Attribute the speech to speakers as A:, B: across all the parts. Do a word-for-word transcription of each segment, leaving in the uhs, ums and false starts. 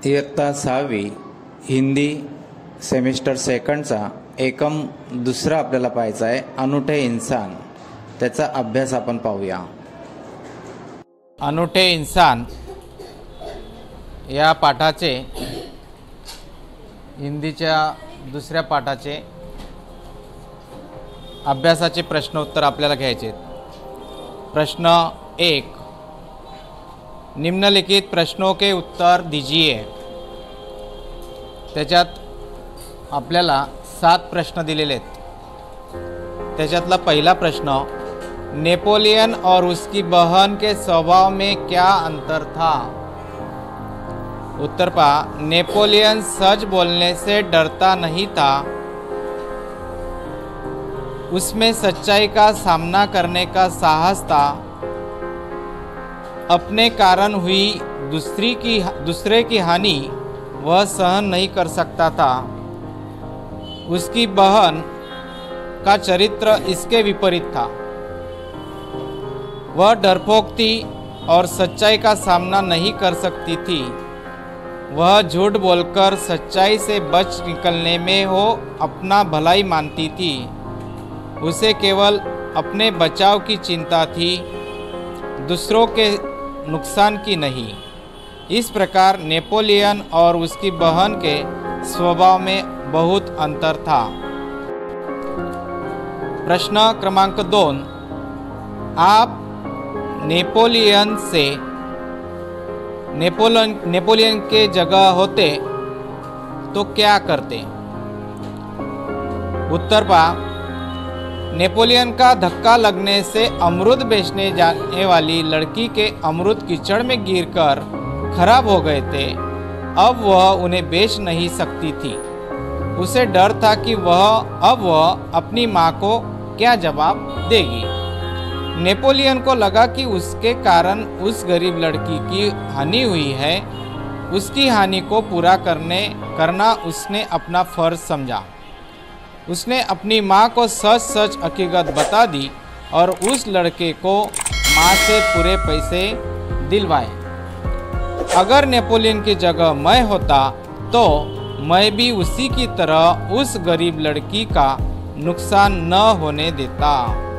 A: इयत्ता सहावी हिंदी सेमिस्टर सेकंडचा एकम दुसरा आपल्याला पाहायचा आहे, अनूठे इंसान. त्याचा अभ्यास आपण पाहूया.
B: अनूठे इंसान या पाठाचे हिंदीच्या दुसऱ्या पाठाचे अभ्यासाचे प्रश्नोत्तर आपल्याला घ्यायचे आहेत. प्रश्न एक, निम्नलिखित प्रश्नों के उत्तर दीजिए. त्याच्यात आपल्याला सात प्रश्न दिलेले आहेत. त्याच्यातला पहिला प्रश्न, नेपोलियन और उसकी बहन के स्वभाव में क्या अंतर था. उत्तर पा, नेपोलियन सच बोलने से डरता नहीं था, उसमें सच्चाई का सामना करने का साहस था, अपने कारण हुई दूसरी की दूसरे की हानि वह सहन नहीं कर सकता था, उसकी बहन का चरित्र इसके विपरीत था, वह डरपोक थी और सच्चाई का सामना नहीं कर सकती थी, वह झूठ बोलकर सच्चाई से बच निकलने में वो अपना भलाई मानती थी, उसे केवल अपने बचाव की चिंता थी, दूसरों के नुकसान की नहीं. इस प्रकार नेपोलियन और उसकी बहन के स्वभाव में बहुत अंतर था. प्रश्न क्रमांक दोन, आप नेपोलियन से नेपोलियन नेपोलियन के जगह होते तो क्या करते. उत्तर पा, नेपोलियन का धक्का लगने से अमरूद बेचने जाने वाली लड़की के अमरूद कीचड़ में गिरकर खराब हो गए थे. अब वह उन्हें बेच नहीं सकती थी. उसे डर था कि वह अब वह अपनी माँ को क्या जवाब देगी. नेपोलियन को लगा कि उसके कारण उस गरीब लड़की की हानि हुई है. उसकी हानि को पूरा करने करना उसने अपना फर्ज समझा. उसने अपनी माँ को सच सच हकीकत बता दी और उस लड़के को माँ से पूरे पैसे दिलवाए. अगर नेपोलियन की जगह मैं होता तो मैं भी उसी की तरह उस गरीब लड़की का नुकसान न होने देता.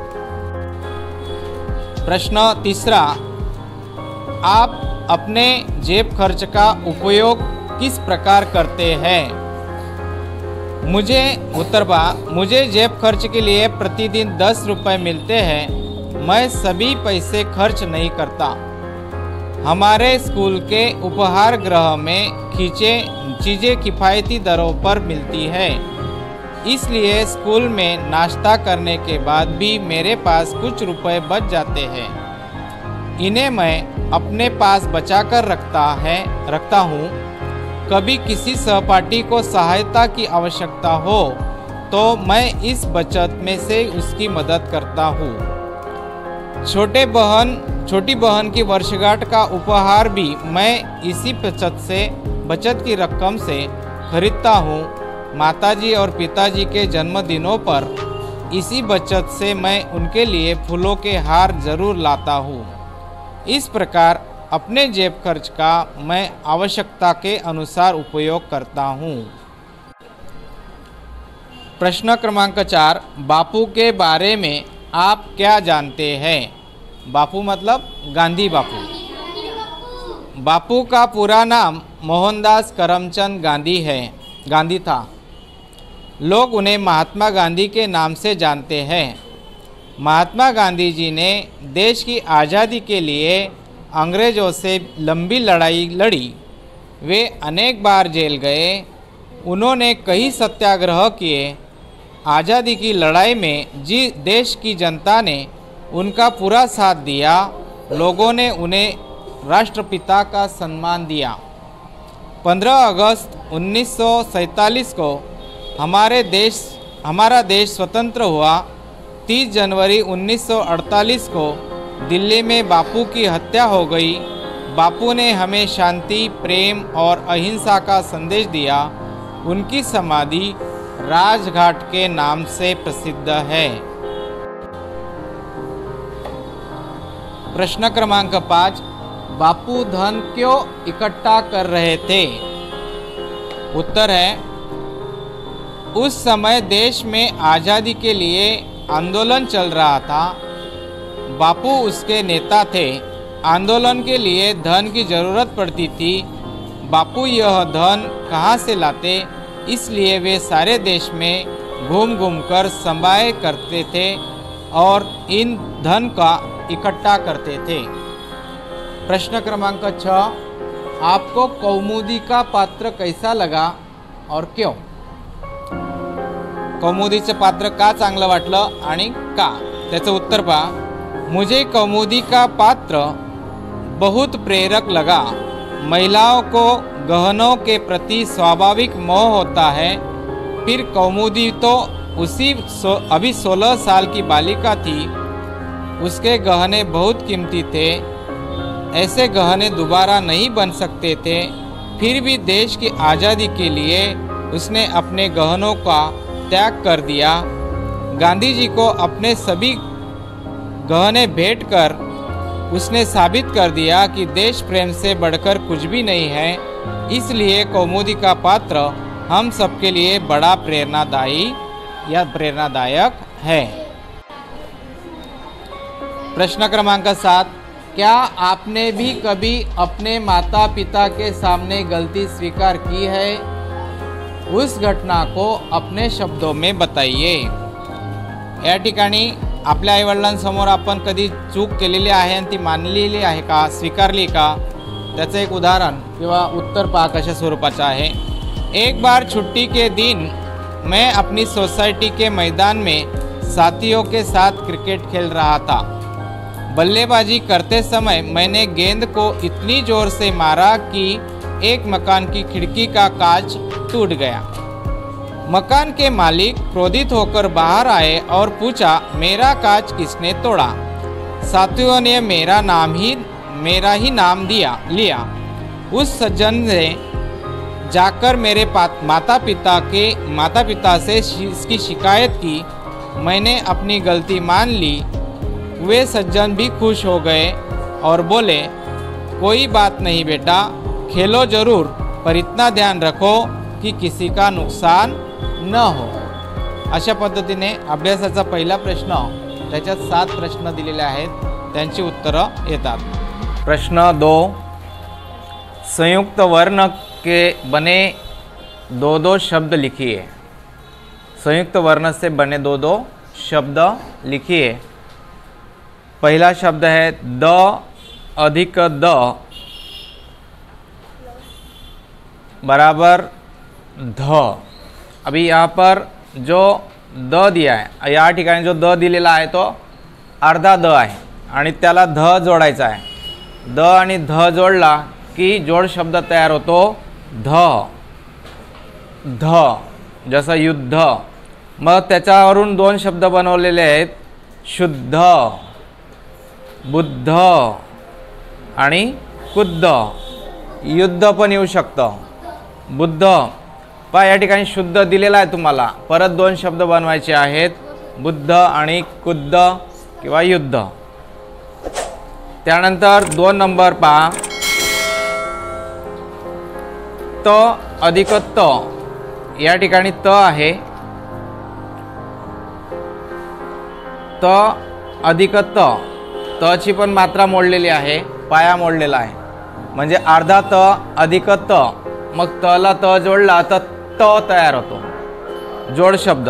B: प्रश्न तीसरा, आप अपने जेब खर्च का उपयोग किस प्रकार करते हैं. मुझे उत्तर बा, मुझे जेब खर्च के लिए प्रतिदिन दस रुपये मिलते हैं. मैं सभी पैसे खर्च नहीं करता. हमारे स्कूल के उपहार गृह में खींचे चीज़ें किफ़ायती दरों पर मिलती है, इसलिए स्कूल में नाश्ता करने के बाद भी मेरे पास कुछ रुपए बच जाते हैं. इन्हें मैं अपने पास बचा कर रखता है रखता हूँ. कभी किसी सहपाठी को सहायता की आवश्यकता हो तो मैं इस बचत में से उसकी मदद करता हूँ. छोटे बहन छोटी बहन की वर्षगांठ का उपहार भी मैं इसी बचत से बचत की रकम से खरीदता हूँ. माताजी और पिताजी के जन्मदिनों पर इसी बचत से मैं उनके लिए फूलों के हार जरूर लाता हूँ. इस प्रकार अपने जेब खर्च का मैं आवश्यकता के अनुसार उपयोग करता हूँ. प्रश्न क्रमांक चार, बापू के बारे में आप क्या जानते हैं. बापू मतलब गांधी बापू. बापू का पूरा नाम मोहनदास करमचंद गांधी है गांधी था. लोग उन्हें महात्मा गांधी के नाम से जानते हैं. महात्मा गांधी जी ने देश की आज़ादी के लिए अंग्रेज़ों से लंबी लड़ाई लड़ी. वे अनेक बार जेल गए. उन्होंने कई सत्याग्रह किए. आज़ादी की लड़ाई में जी देश की जनता ने उनका पूरा साथ दिया. लोगों ने उन्हें राष्ट्रपिता का सम्मान दिया. पंद्रह अगस्त उन्नीस सौ सैंतालीस को हमारे देश हमारा देश स्वतंत्र हुआ. तीस जनवरी उन्नीस सौ अड़तालीस को दिल्ली में बापू की हत्या हो गई. बापू ने हमें शांति, प्रेम और अहिंसा का संदेश दिया. उनकी समाधि राजघाट के नाम से प्रसिद्ध है. प्रश्न क्रमांक पाँच, बापू धन क्यों इकट्ठा कर रहे थे. उत्तर है, उस समय देश में आज़ादी के लिए आंदोलन चल रहा था। बापू उसके नेता थे। आंदोलन के लिए धन की ज़रूरत पड़ती थी। बापू यह धन कहाँ से लाते, इसलिए वे सारे देश में घूम घूम कर संभाए करते थे और इन धन का इकट्ठा करते थे। प्रश्न क्रमांक छः, आपको कौमुदी का पात्र कैसा लगा और क्यों? कौमुदीचं पात्र का चांगलं वाटलं आणि का? त्याचं उत्तर पहा। मुझे कौमुदी का पात्र बहुत प्रेरक लगा। महिलाओं को गहनों के प्रति स्वाभाविक मोह होता है। फिर कौमुदी तो उसी सो, अभी सोलह साल की बालिका थी। उसके गहने बहुत कीमती थे। ऐसे गहने दोबारा नहीं बन सकते थे। फिर भी देश की आज़ादी के लिए उसने अपने गहनों का त्याग कर दिया। गांधी जी को अपने सभी गहने भेंट कर उसने साबित कर दिया कि देश प्रेम से बढ़कर कुछ भी नहीं है। इसलिए कौमुदी का पात्र हम सबके लिए बड़ा प्रेरणादायी या प्रेरणादायक है। प्रश्न क्रमांक सात, क्या आपने भी कभी अपने माता पिता के सामने गलती स्वीकार की है? उस घटना को अपने शब्दों में बताइए। या ठिकाणी आपल्या आईवडिलांसमोर आपण कधी चूक केलेली आहे आणि ती मानलेली आहे का, स्वीकारली का, त्याचं एक उदाहरण किंवा उत्तर पहा कशा स्वरूपाचं आहे। एक बार छुट्टी के दिन मैं अपनी सोसाइटी के मैदान में साथियों के साथ क्रिकेट खेल रहा था। बल्लेबाजी करते समय मैंने गेंद को इतनी जोर से मारा कि एक मकान की खिड़की का कांच टूट गया। मकान के मालिक क्रोधित होकर बाहर आए और पूछा, मेरा कांच किसने तोड़ा? साथियों ने मेरा नाम ही मेरा ही नाम दिया लिया। उस सज्जन ने जाकर मेरे माता पिता के माता पिता से इसकी शिकायत की। मैंने अपनी गलती मान ली। वे सज्जन भी खुश हो गए और बोले, कोई बात नहीं बेटा, खेलो ज़रूर, पर इतना ध्यान रखो कि किसी का नुकसान न हो। अशा पद्धतीने अभ्यासाचा पहिला प्रश्न, त्याच्यात सात प्रश्न दिलेले आहेत, त्यांची उत्तरं येतात। प्रश्न दो, संयुक्त वर्ण के बने दो दो शब्द लिखिए। संयुक्त वर्ण से बने दो दो शब्द लिखिए। पहला शब्द है द अधिक द बराबर ध। अभी यहाँ पर जो द दिया है, या ठिकाणी जो द दिलेला आहे तो अर्धा द आहे आणि त्याला ध जोडायचा आहे। द आणि ध जोडला की जोड शब्द तयार होतो ध ध, जसं युद्ध। मग त्याच्यावरून दोन शब्द बनवलेले आहेत, शुद्ध, बुद्ध आणि कुद्ध। युद्ध पण येऊ शकतं, बुद्ध। पहा या ठिकाणी शुद्ध दिलेला आहे तुम्हाला, परत दोन शब्द बनवायचे आहेत, बुद्ध आणि कुद्ध किंवा युद्ध। त्यानंतर दोन नंबर पहा, त अधिक त, या ठिकाणी त आहे, त अधिक त, त ची पण मात्रा मोडलेली आहे, पाया मोडलेला आहे, म्हणजे अर्धा त अधिक त, मग त ला त जोडला तर त तयार होतो, जोड शब्द।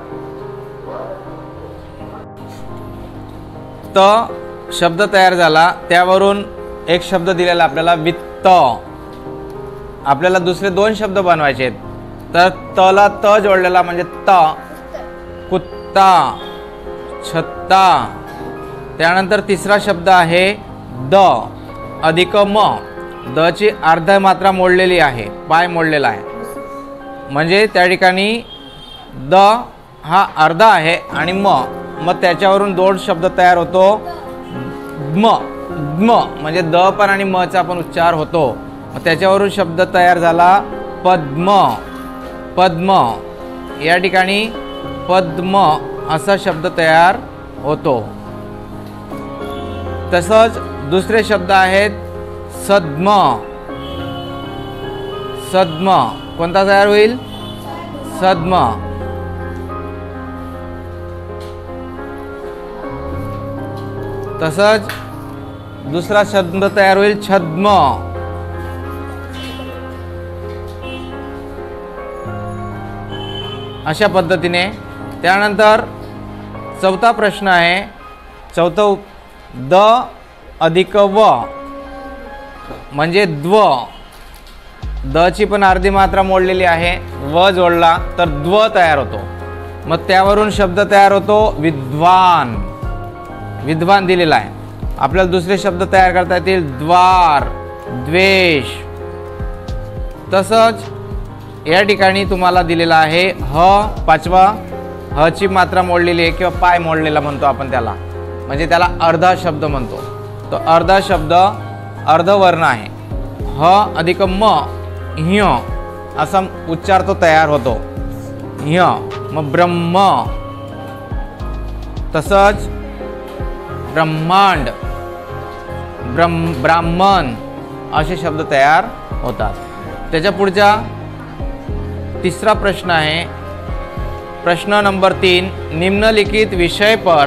B: त शब्द तयार झाला, त्यावरून एक शब्द दिलेला आपल्याला वित्त। आपल्याला दुसरे दोन शब्द बनवायचे आहेत, तर त ला त जोडलेला म्हणजे त, कुत्ता, छत्ता। त्यानंतर तिसरा शब्द आहे द अधिक म, द ची अर्धा मात्रा मोडलेली आहे, पाय मोडलेला आहे, म्हणजे त्या ठिकाणी द हा अर्धा आहे आणि म, मग त्याच्यावरून दोन शब्द तयार होतो, म म म्हणजे द पण आणि म चा पण उच्चार होतो, मग त्याच्यावरून शब्द तयार झाला पद्म, पद्म। या ठिकाणी पद्म असा शब्द तयार होतो। तसंच दुसरे शब्द आहेत सद्म, सद्म। कोणता तयार होईल? छद्म. तसंच दुसरा शब्द तयार होईल छद्म. अशा पद्धतीने. त्यानंतर चौथा प्रश्न आहे. चौथं द अधिक व म्हणजे द्व. द ची पण अर्धी मात्रा मोडलेली आहे, व जोडला तर द्व तयार होतो. मग त्यावरून शब्द तयार होतो विद्वान. विद्वान दिलेला आहे. आपल्याला दुसरे शब्द तयार करता येतील द्वार, द्वेष. तसंच या ठिकाणी तुम्हाला दिलेला आहे ह. पाचवा ह ची मात्रा मोडलेली आहे किंवा पाय मोडलेला म्हणतो आपण त्याला, म्हणजे त्याला अर्धा शब्द म्हणतो. तो अर्धा शब्द अर्धवर्ण आहे. ह अधिक म ह्य असा उच्चार तो तयार होतो. ह्य. मग ब्रह्म. तसंच ब्रह्मांड, ब्रह्म ब्राह्मण असे शब्द तयार होतात. त्याच्या पुढचा तिसरा प्रश्न आहे. प्रश्न नंबर तीन. निम्नलिखित विषय पर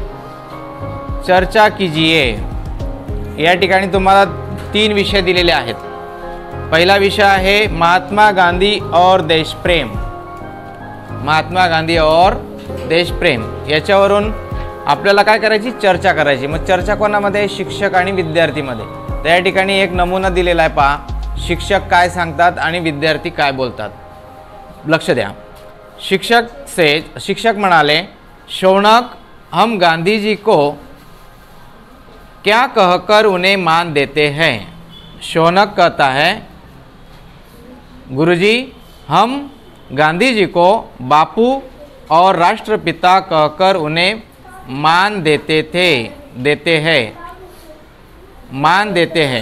B: चर्चा कीजिए. या ठिकाणी तुम्हाला तीन विषय दिलेले आहेत. पहिला विषय आहे महात्मा गांधी और देशप्रेम. महात्मा गांधी और देशप्रेम याच्यावरून आपल्याला काय करायची? चर्चा करायची. मग चर्चा कोणामध्ये? शिक्षक आणि विद्यार्थीमध्ये. त्या ठिकाणी एक नमुना दिलेला आहे पहा. शिक्षक काय सांगतात आणि विद्यार्थी काय बोलतात. लक्ष द्या. शिक्षक से शिक्षक म्हणाले, शौनक हम गांधी जी को क्या कहकर उन्हें मान देते हैं. शौनक कहता है, गुरुजी हम गांधी जी को बापू और राष्ट्रपिता कहकर उन्हें मान देते थे देते हैं मान देते हैं.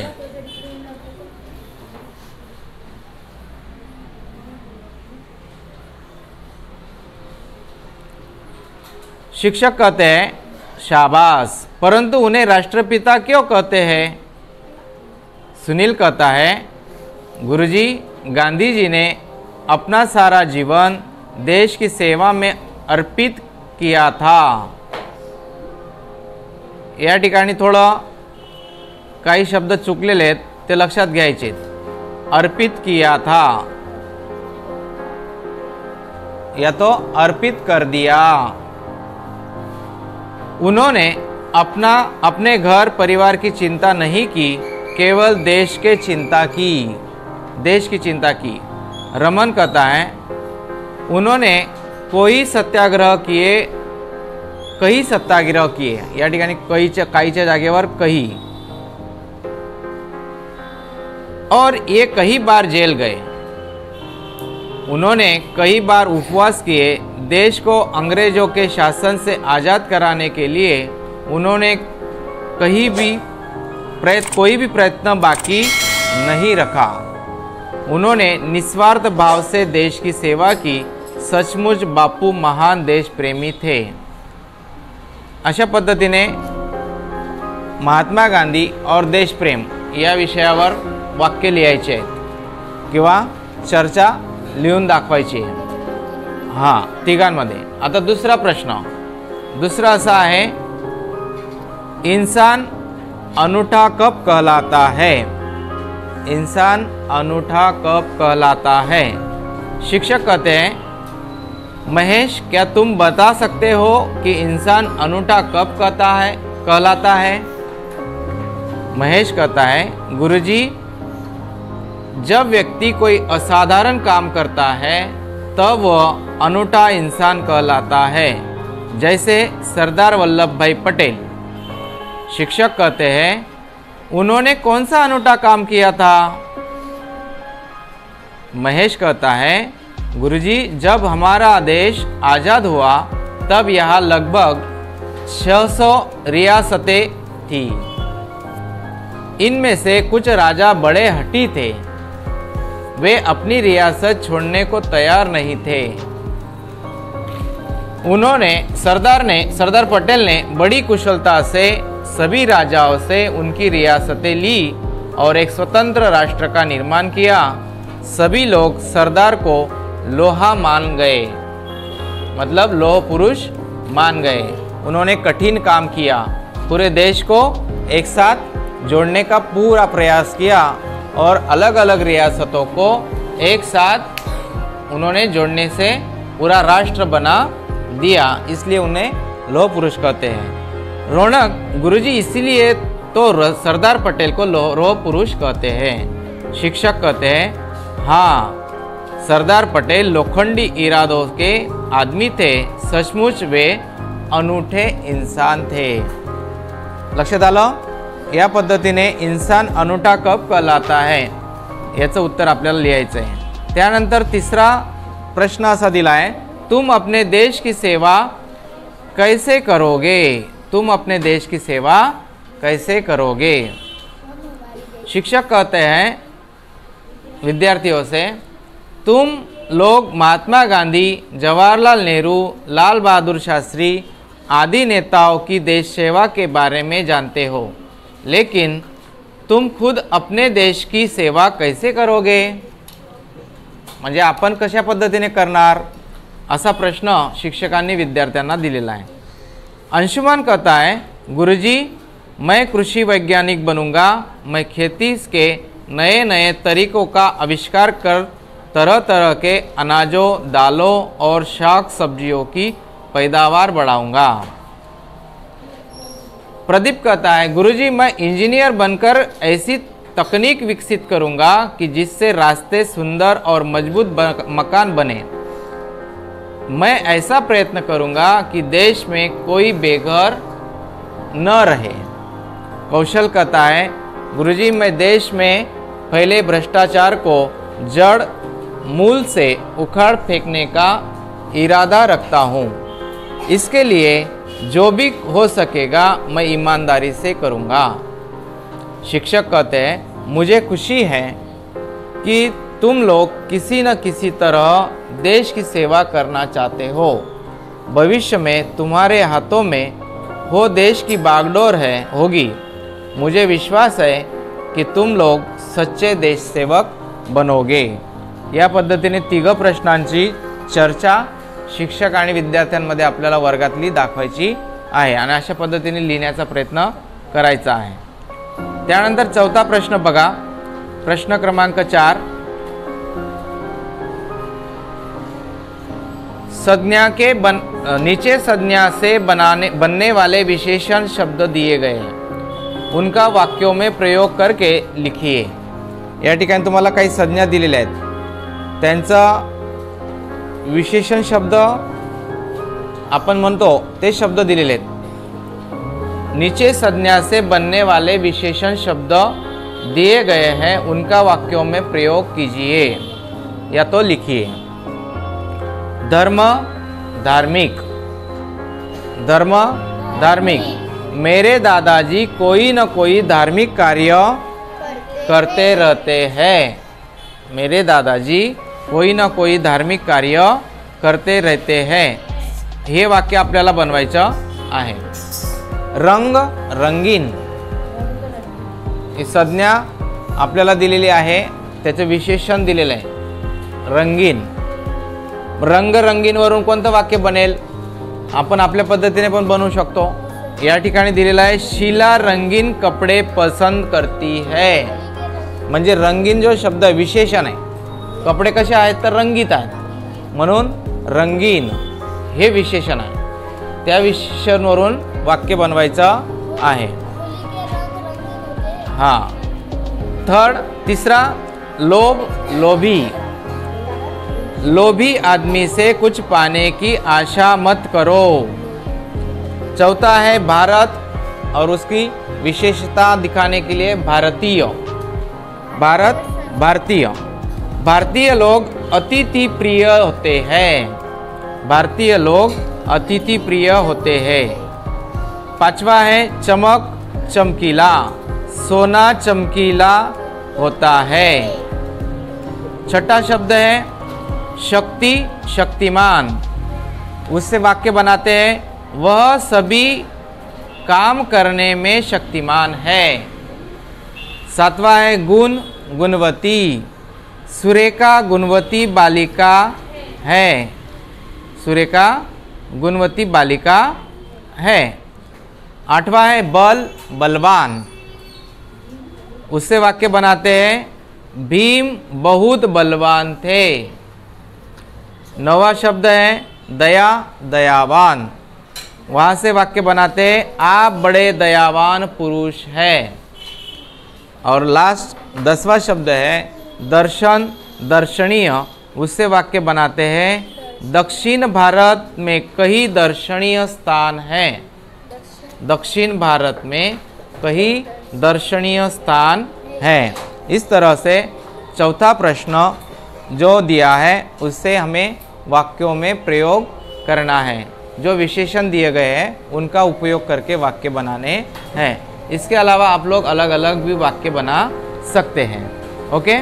B: शिक्षक कहते हैं शाबाश, परंतु उन्हें राष्ट्रपिता क्यों कहते हैं. सुनील कहता है, गुरुजी गांधी जी ने अपना सारा जीवन देश की सेवा में अर्पित किया था. या ठिकाणी थोडं काही शब्द चुकलेले आहेत, ते लक्षात घ्यायचे. अर्पित किया था या तो अर्पित कर दिया. उन्होंने अपना अपने घर परिवार की चिंता नहीं की, केवल देश के चिंता की देश की चिंता की. रमन कहता है, उन्होंने कोई सत्याग्रह किए कही सत्याग्रह किए. या ठिकाणी कहीच्या काहीच्या जागेवर कही. और ये कई बार जेल गए. उन्होंने कई बार उपवास किए. देश को अंग्रेजों के शासन से आज़ाद कराने के लिए उन्होंने कहीं भी प्रयत्न कोई भी प्रयत्न बाकी नहीं रखा. उन्होंने निस्वार्थ भाव से देश की सेवा की. सचमुच बापू महान देश प्रेमी थे. अशा पद्धतीने महात्मा गांधी और देशप्रेम या विषयावर वाक्य लिहायचे आहेत किंवा चर्चा लिहून दाखवायची आहे. हां, तिघांमध्ये. आता दुसरा प्रश्न. दुसरा असा आहे, इंसान अनूठा कब कहलाता है. इंसान अनूठा कब कहलाता है. शिक्षक कहते हैं, महेश क्या तुम बता सकते हो कि इंसान अनूठा कब कहता है कहलाता है. महेश कहता है, गुरुजी जब व्यक्ति कोई असाधारण काम करता है तब वह अनूठा इंसान कहलाता है, जैसे सरदार वल्लभ भाई पटेल. शिक्षक कहते हैं, उन्होंने कौन सा अनूठा काम किया था. महेश कहता है, गुरुजी जब हमारा देश आज़ाद हुआ तब यहाँ लगभग छह सौ रियासतें थी. इनमें से कुछ राजा बड़े हठी थे. वे अपनी रियासत छोड़ने को तैयार नहीं थे. उन्होंने सरदार ने सरदार पटेल ने बड़ी कुशलता से सभी राजाओं से उनकी रियासतें ली और एक स्वतंत्र राष्ट्र का निर्माण किया. सभी लोग सरदार को लोहा मान गए, मतलब लोह पुरुष मान गए। उन्होंने कठिन काम किया, पूरे देश को एक साथ जोड़ने का पूरा प्रयास किया और अलग अलग रियासतों को एक साथ उन्होंने जोड़ने से पूरा राष्ट्र बना दिया, इसलिए उन्हें लोह पुरुष कहते हैं। रौनक गुरुजी इसीलिए तो सरदार पटेल को लोह पुरुष कहते हैं। शिक्षक कहते हैं, हाँ, सरदार पटेल लोखंडी इरादों के आदमी थे, सचमुच वे अनूठे इंसान थे। लक्षात आलं? या पद्धतीने इंसान अनूठा कब कहलाता है याचं उत्तर आपल्याला लिहायचं आहे। त्यानंतर तिसरा प्रश्न असा दिला आहे, तुम अपने देश की सेवा कैसे करोगे? तुम अपने देश की सेवा कैसे करोगे? शिक्षक कहते हैं विद्यार्थियों से, तुम लोग महात्मा गांधी, जवाहरलाल नेहरू, लाल बहादुर शास्त्री आदि नेताओं की देश सेवा के बारे में जानते हो, लेकिन तुम खुद अपने देश की सेवा कैसे करोगे? म्हणजे आपण कशा पद्धतीने करणार असा प्रश्न शिक्षकांनी विद्यार्थ्यांना दिलेला आहे। अंशुमान कहता है, गुरुजी मैं कृषि वैज्ञानिक बनूंगा, मैं खेती के नए नए तरीकों का आविष्कार कर तरह तरह के अनाजों, दालों और शाक सब्जियों की पैदावार बढ़ाऊंगा। प्रदीप कहता है, गुरुजी मैं इंजीनियर बनकर ऐसी तकनीक विकसित करूंगा कि जिससे रास्ते सुंदर और मजबूत मकान बने। मैं ऐसा प्रयत्न करूंगा कि देश में कोई बेघर न रहे। कौशल कहता है, गुरुजी मैं देश में फैले भ्रष्टाचार को जड़ मूल से उखाड़ फेंकने का इरादा रखता हूँ। इसके लिए जो भी हो सकेगा मैं ईमानदारी से करूँगा। शिक्षक कहते हैं, मुझे खुशी है कि तुम लोग किसी न किसी तरह देश की सेवा करना चाहते हो। भविष्य में तुम्हारे हाथों में वो देश की बागडोर है होगी। मुझे विश्वास है कि तुम लोग सच्चे देश सेवक बनोगे। या पद्धतीने तिघ प्रश्नांची चर्चा शिक्षक आणि विद्यार्थ्यांमध्ये आपल्याला वर्गातली दाखवायची आहे आणि अशा पद्धतीने लिहिण्याचा प्रयत्न करायचा आहे। त्यानंतर चौथा प्रश्न बघा, प्रश्न क्रमांक चार, संज्ञा के बन नीचे संज्ञा से बनाने बनने वाले विशेषण शब्द दिए गए हैं, उनका वाक्यों में प्रयोग करके लिखिए। या ठिकाणी तुम्हाला काही संज्ञा दिलेल्या आहेत, त्यांचा विशेषण शब्द आपण म्हणतो ते शब्द दिलेले आहेत। नीचे संज्ञा से बनने वाले विशेषण शब्द दिए गए हैं, उनका वाक्यों में प्रयोग कीजिए या तो लिखिए। धर्म धार्मिक, धर्म धार्मिक, मेरे दादाजी कोई न कोई धार्मिक कार्य करते रहते हैं। मेरे दादाजी कोई ना कोई धार्मिक कार्य करते रहते हैं, हे वाक्य आपल्याला बनवायचं आहे। रंग रंगीन, ही संज्ञा आपल्याला दिलेली आहे, त्याचे विशेषण दिलेले आहे रंगीन। रंग रंगीन वरून कोणतं वाक्य बनेल? आपण आपल्या पद्धतीने पण बनवू शकतो। या ठिकाणी दिलेला आहे, शीला रंगीन कपडे पसंद करती है। म्हणजे रंगीन जो शब्द विशेषण आहे, कपडे कसे आहेत तर रंगीत आहेत म्हणून रंगीन हे विशेषण आहे, त्या विशेषणावरून वाक्य बनवायचं आहे। हां, थर्ड तिसरा, लोभ लोभी, लोभी आदमी से कुछ पाने की आशा मत करो। चौथा है भारत और उसकी विशेषता दिखाने के लिए भारतीय, भारत भारतीय, भारतीय लोग अतिथि प्रिय होते हैं। भारतीय लोग अतिथि प्रिय होते हैं। पांचवा है चमक चमकीला, सोना चमकीला होता है। छठा शब्द है शक्ति शक्तिमान, उससे वाक्य बनाते हैं, वह सभी काम करने में शक्तिमान है। सातवां है गुण गुणवती, सुरेखा गुणवती बालिका है। सुरेखा गुणवती बालिका है। आठवां है बल बलवान। उससे वाक्य बनाते हैं भीम बहुत बलवान थे। नवा शब्द है दया दयावान। वहाँ से वाक्य बनाते हैं आप बड़े दयावान पुरुष हैं। और लास्ट दसवां शब्द है दर्शन दर्शनीय। उससे वाक्य बनाते हैं दक्षिण भारत में कई दर्शनीय स्थान हैं। दक्षिण भारत में कई दर्शनीय स्थान हैं। इस तरह से चौथा प्रश्न जो दिया है उससे हमें वाक्यों में प्रयोग करना है। जो विशेषण दिए गए हैं उनका उपयोग करके वाक्य बनाने हैं। इसके अलावा आप लोग अलग अलग भी वाक्य बना सकते हैं। ओके।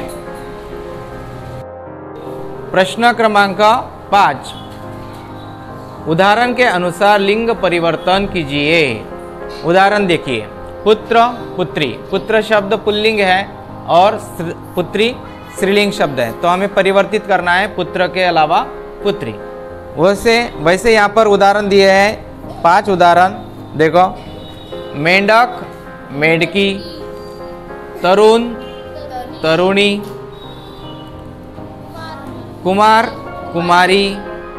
B: प्रश्न क्रमांक पाँच, उदाहरण के अनुसार लिंग परिवर्तन कीजिए। उदाहरण देखिए, पुत्र पुत्री। पुत्र शब्द पुल्लिंग है और पुत्री स्त्रीलिंग शब्द है, तो हमें परिवर्तित करना है पुत्र के अलावा पुत्री। वैसे वैसे यहाँ पर उदाहरण दिए हैं पांच उदाहरण देखो। मेंढक मेंढकी, तरुण तरुणी, कुमार कुमारी,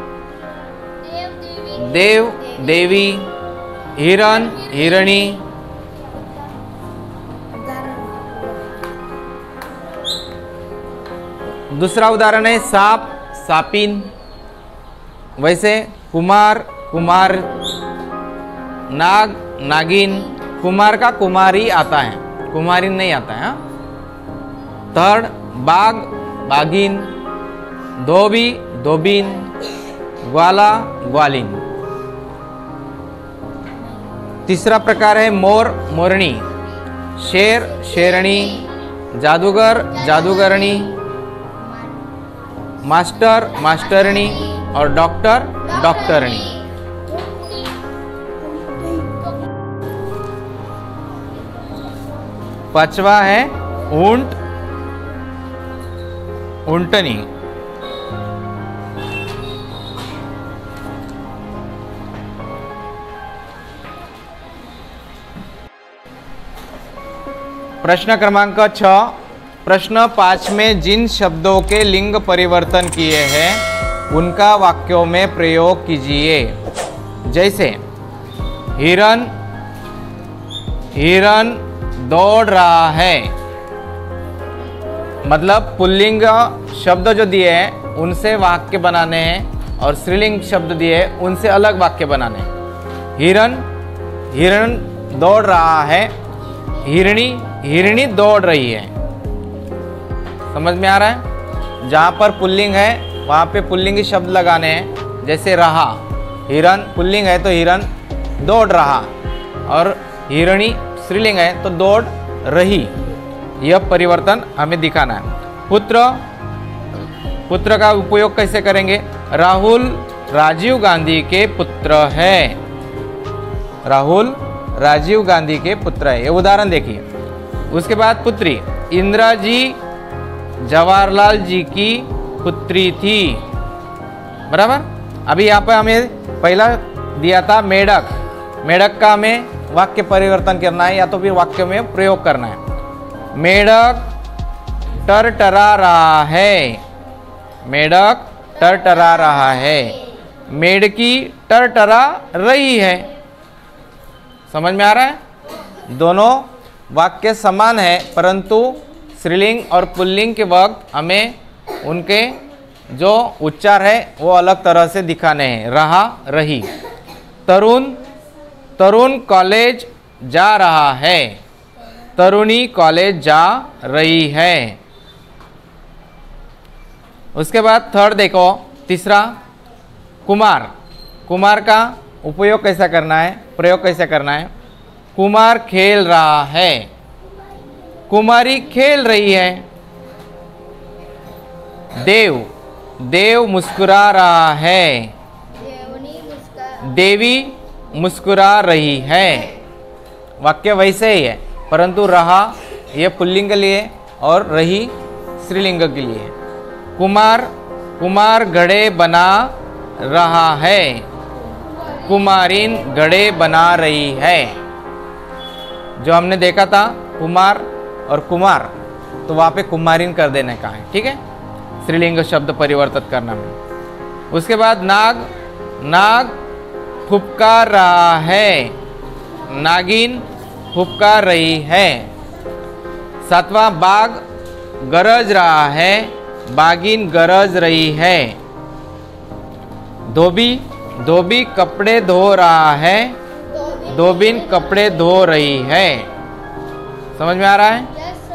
B: देव देवी, हिरण हिरणी। दूसरा उदाहरण है सांप सापिन। वैसे कुमार कुमार, नाग नागिन। कुमार का कुमारी आता है, कुमारी नहीं आता है। थर्ड बाघ बाघिन, धोबी धोबिन, ग्वाला ग्वालिन। तीसरा प्रकार है मोर मोरनी, शेर शेरनी, जादूगर जादूगरनी, मास्टर मास्टरनी और डॉक्टर डॉक्टरनी। पांचवा है ऊंट ऊंटनी। प्रश्न क्रमांक छह, प्रश्न पाँच में जिन शब्दों के लिंग परिवर्तन किए हैं उनका वाक्यों में प्रयोग कीजिए। जैसे हिरन हिरन दौड़ रहा है, मतलब पुल्लिंग शब्द जो दिए हैं उनसे वाक्य बनाने हैं और स्त्रीलिंग शब्द दिए हैं उनसे अलग वाक्य बनाने हैं। हिरन हिरन दौड़ रहा है, हिरणी हिरणी दौड़ रही है। समझ में आ रहा है? जहाँ पर पुल्लिंग है वहाँ पे पुल्लिंगी शब्द लगाने हैं। जैसे रहा, हिरन पुल्लिंग है तो हिरन दौड़ रहा, और हिरणी स्त्रीलिंग है तो दौड़ रही। यह परिवर्तन हमें दिखाना है। पुत्र पुत्र का उपयोग कैसे करेंगे? राहुल राजीव गांधी के पुत्र है। राहुल राजीव गांधी के पुत्र है। ये उदाहरण देखिए। उसके बाद पुत्री, इंदिरा जी जवाहरलाल जी की पुत्री थी। बराबर। अभी यहाँ पर हमें पहला दिया था मेढक। मेढक का हमें वाक्य परिवर्तन करना है या तो फिर वाक्य में प्रयोग करना है। मेढक टरटरा रहा है, मेढक टरटरा रहा है। मेढकी टरटरा रही है। समझ में आ रहा है? दोनों वाक्य समान है, परंतु स्त्रीलिंग और पुल्लिंग के वक्त हमें उनके जो उच्चार है वो अलग तरह से दिखाने हैं। रहा रही। तरुण तरुण कॉलेज जा रहा है, तरुणी कॉलेज जा रही है। उसके बाद थर्ड देखो, तीसरा कुमार। कुमार का उपयोग कैसा करना है, प्रयोग कैसे करना है? कुमार खेल रहा है, कुमारी खेल रही है। देव देव मुस्कुरा रहा है, देवी मुस्कुरा रही है। वाक्य वैसे ही है, परंतु रहा यह पुल्लिंग के लिए और रही स्त्रीलिंग के लिए है। कुमार कुमार घड़े बना रहा है, कुमारीन घड़े बना रही है। जो हमने देखा था कुमार और कुमार, तो वहाँ पे कुमारीन कर देने का है, ठीक है, स्त्रीलिंग शब्द परिवर्तित करना में। उसके बाद नाग नाग फुफकार रहा है, नागिन फुफकार रही है। सातवां बाघ गरज रहा है, बागिन गरज रही है। धोबी धोबी कपड़े धो रहा है, धोबिन कपड़े धो रही है। समझ में आ रहा है?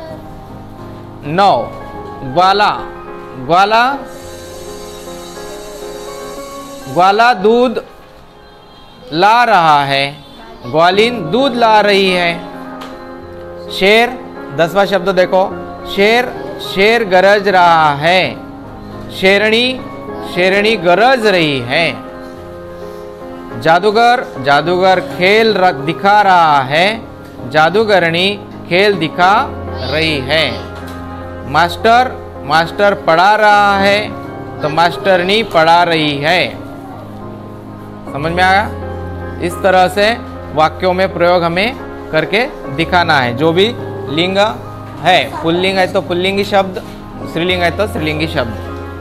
B: नौ ग्वाला ग्वाला ग्वाला दूध ला रहा है, ग्वालिन दूध ला रही है। शेर, दसवां शब्द देखो, शेर शेर गरज रहा है, शेरनी शेरनी गरज रही है। जादूगर जादूगर खेल रख दिखा रहा है, जादूगरनी खेल दिखा रही है। मास्टर मास्टर पढ़ा रहा है, तो मास्टरनी पढ़ा रही है। समझ में आया? इस तरह से वाक्यों में प्रयोग हमें करके दिखाना है। जो भी लिंग है, पुल्लिंग है तो पुल्लिंगी शब्द, स्त्रीलिंग है तो स्त्रीलिंगी शब्द।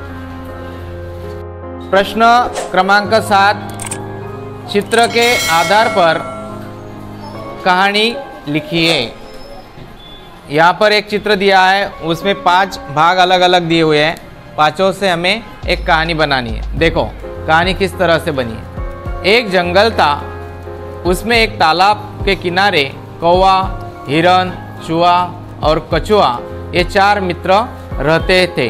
B: प्रश्न क्रमांक सात, चित्र के आधार पर कहानी लिखिए। यहाँ पर एक चित्र दिया है, उसमें पांच भाग अलग अलग दिए हुए हैं। पांचों से हमें एक कहानी बनानी है। देखो कहानी किस तरह से बनी है। एक जंगल था, उसमें एक तालाब के किनारे कौवा, हिरन, चूहा और कछुआ, ये चार मित्र रहते थे।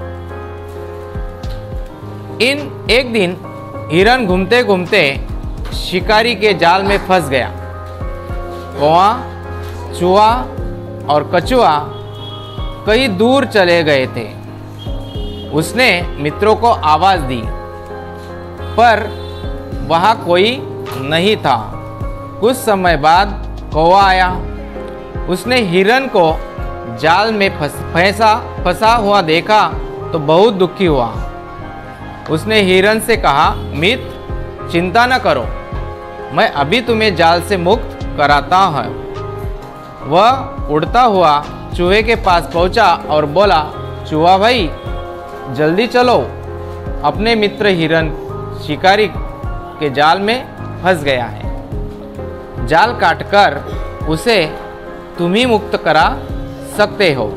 B: इन एक दिन हिरन घूमते घूमते शिकारी के जाल में फंस गया। कौवा, चूहा और कछुआ कहीं दूर चले गए थे। उसने मित्रों को आवाज दी, पर वहां कोई नहीं था। कुछ समय बाद कौवा आया। उसने हिरन को जाल में फंसा फंसा हुआ देखा तो बहुत दुखी हुआ। उसने हिरन से कहा, मित्र चिंता न करो, मैं अभी तुम्हें जाल से मुक्त कराता हूँ। वह उड़ता हुआ चूहे के पास पहुंचा और बोला, चूहा भाई जल्दी चलो, अपने मित्र हिरन शिकारी के जाल में फंस गया है। जाल काटकर उसे तुम ही मुक्त करा सकते हो।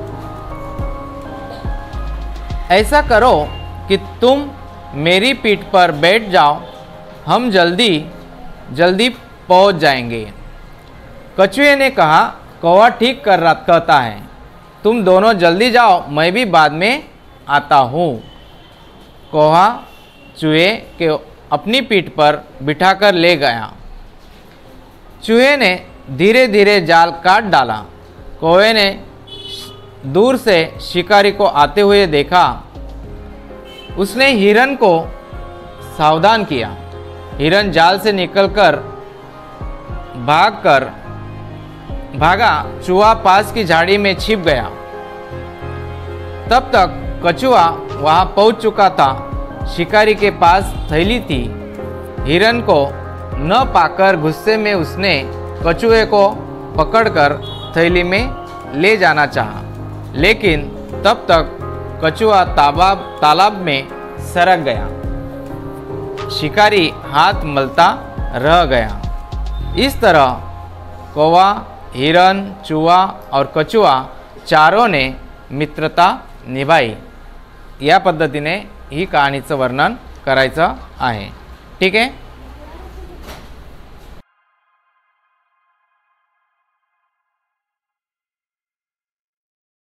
B: ऐसा करो कि तुम मेरी पीठ पर बैठ जाओ, हम जल्दी जल्दी पहुंच जाएंगे। कछुए ने कहा, कौवा ठीक कर रहा कहता है, तुम दोनों जल्दी जाओ, मैं भी बाद में आता हूँ। कौवा चूहे के अपनी पीठ पर बिठाकर ले गया। चूहे ने धीरे धीरे जाल काट डाला। कौवे ने दूर से शिकारी को आते हुए देखा। उसने हिरन को सावधान किया। हिरन जाल से निकलकर भागकर भागा। चूहा पास की झाड़ी में छिप गया। तब तक कछुआ वहां पहुंच चुका था। शिकारी के पास थैली थी। हिरन को न पाकर गुस्से में उसने कछुए को पकड़कर थैली में ले जाना चाहा, लेकिन तब तक कछुआ तालाब तालाब में सरक गया। शिकारी हाथ मलता रह गया। इस तरह कौवा, हिरन, चूहा और कछुआ चारों ने मित्रता निभाई। या पद्धतीने ही कहाणीचं वर्णन करायचं आहे। ठीक आहे।